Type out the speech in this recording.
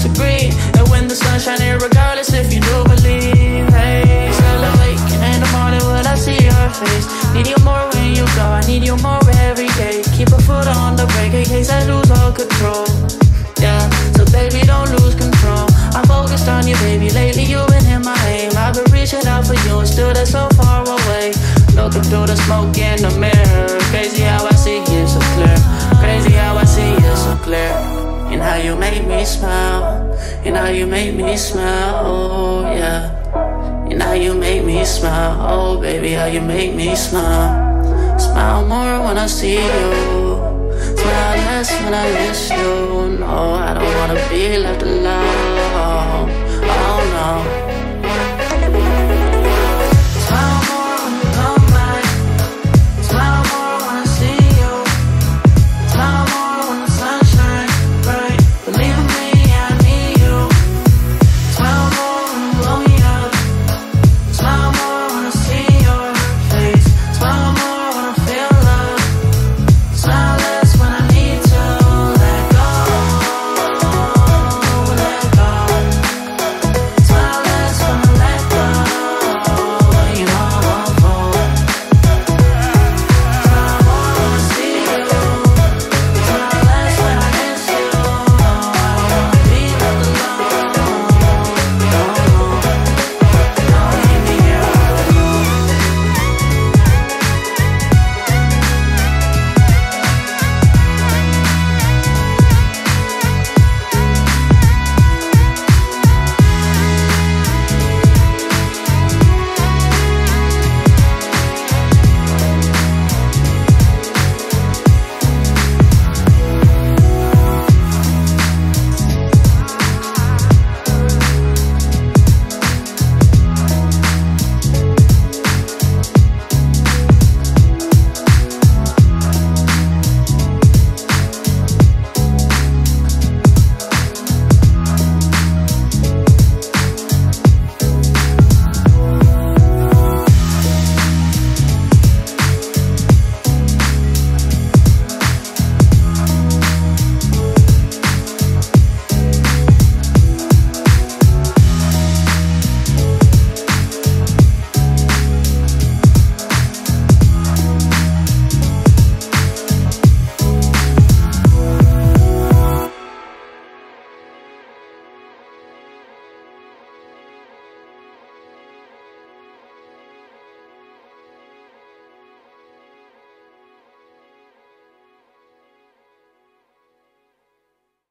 disagree. And when the sun's shining, regardless if you do believe. Hey, still awake in the morning when I see your face. Need you more when you go, I need you more every day. Keep a foot on the brake in case I lose all control. Yeah, so baby don't lose control. I'm focused on you, baby, lately you've been in my aim. I've been reaching out for you and still they're so far away. Looking through the smoke in the mirror. Crazy how I see you so clear. Crazy how I see you so clear. And how you make me smile. And how you make me smile, oh yeah. And how you make me smile, oh baby, how you make me smile. Smile more when I see you. Smile less when I miss you. No, I don't wanna be left alone.